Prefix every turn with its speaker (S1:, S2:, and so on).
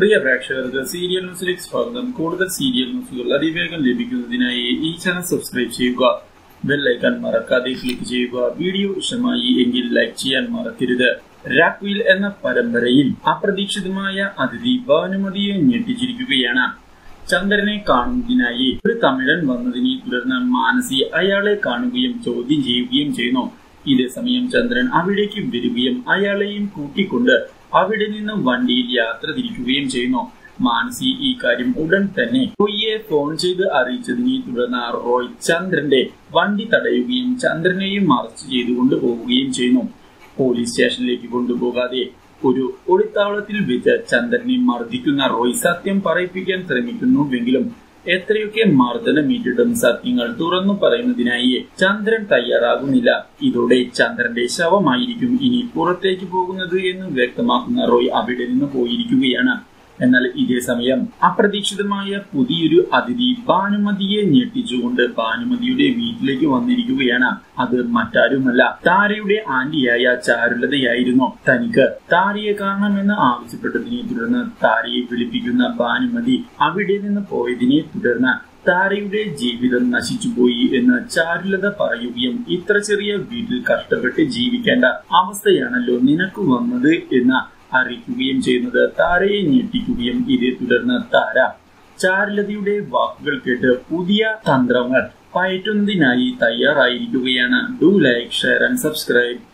S1: പ്രിയ പ്രേക്ഷകർക്ക് സീരിയൽ ന്യൂസിലേക്ക് സ്വാഗതം. കൂടുതൽ സീരിയൽ ന്യൂസുകൾ അതിവേഗം ലഭിക്കുന്നതിനായി ഈ ചാനൽ സബ്സ്ക്രൈബ് ചെയ്യുക. ബെൽ ഐക്കൺ മറക്കാതെ ക്ലിക്ക് ചെയ്യുക. വീഡിയോ ഇഷ്ടമായി എങ്കിൽ ലൈക്ക് ചെയ്യാൻ മറക്കരുത്. രാക്കുയിൽ എന്ന പരമ്പരയിൽ അപ്രതീക്ഷിതമായ അതിഥി ഭാനുമതിയെ ഞെട്ടിച്ചിരിക്കുകയാണ്. ചന്ദ്രനെ കാണുന്നതിനായി ഒരു തമിഴൻ വന്നതിനെ തുടർന്ന് മാനസി അയാളെ കാണുകയും ചോദ്യം ചെയ്യുകയും ചെയ്യുന്നു. ഇതേസമയം ചന്ദ്രൻ അവിടേക്ക് വരികയും അയാളെയും കൂട്ടിക്കൊണ്ട് അവിടെ നിന്നും വണ്ടിയിൽ യാത്ര തിരിക്കുകയും ചെയ്യുന്നു. മാനസി ഈ കാര്യം ഉടൻ തന്നെ റോയിയെ ഫോൺ ചെയ്ത് അറിയിച്ചതിനെ തുടർന്ന് റോയ് ചന്ദ്രന്റെ വണ്ടി തടയുകയും ചന്ദ്രനെയും അറസ്റ്റ് ചെയ്തുകൊണ്ട് പോവുകയും ചെയ്യുന്നു. പോലീസ് സ്റ്റേഷനിലേക്ക് കൊണ്ടുപോകാതെ ഒരു ഒളിത്താവളത്തിൽ വെച്ച് ചന്ദ്രനെ മർദ്ദിക്കുന്ന റോയ് സത്യം പറയിപ്പിക്കാൻ ശ്രമിക്കുന്നുവെങ്കിലും എത്രയൊക്കെ മർദ്ദനമേറ്റിട്ടും സത്യങ്ങൾ തുറന്നു പറയുന്നതിനായി ചന്ദ്രൻ തയ്യാറാകുന്നില്ല. ഇതോടെ ചന്ദ്രന്റെ ശവമായിരിക്കും ഇനി പുറത്തേക്ക് പോകുന്നത് എന്ന് വ്യക്തമാക്കുന്ന റോയ് അവിടെ നിന്ന് പോയിരിക്കുകയാണ്. എന്നാൽ ഇതേ സമയം അപ്രതീക്ഷിതമായ പുതിയൊരു അതിഥി ഭാനുമതിയെ ഞെട്ടിച്ചുകൊണ്ട് ഭാനുമതിയുടെ വീട്ടിലേക്ക് വന്നിരിക്കുകയാണ്. അത് മറ്റാരുമല്ല, താരയുടെ ആന്റിയായ ചാരുലതയായിരുന്നു. തനിക്ക് താരയെ കാണണമെന്ന് ആവശ്യപ്പെട്ടതിനെ തുടർന്ന് താരയെ വിളിപ്പിക്കുന്ന ഭാനുമതി അവിടെ നിന്ന് പോയതിനെ തുടർന്ന് താരയുടെ ജീവിതം നശിച്ചുപോയി എന്ന് ചാരുലത പറയുകയും ഇത്ര ചെറിയ വീട്ടിൽ കഷ്ടപ്പെട്ട് ജീവിക്കേണ്ട അവസ്ഥയാണല്ലോ നിനക്ക് വന്നത് എന്ന് അറിയിക്കുകയും ചെയ്യുന്നത് താരയെ ഞെട്ടിക്കുകയും ഇതേ തുടർന്ന് താര ചാരുലതയുടെ വാക്കുകൾ കേട്ട് പുതിയ തന്ത്രങ്ങൾ പയറ്റുന്നതിനായി തയ്യാറായിരിക്കുകയാണ്. Do like, share and subscribe.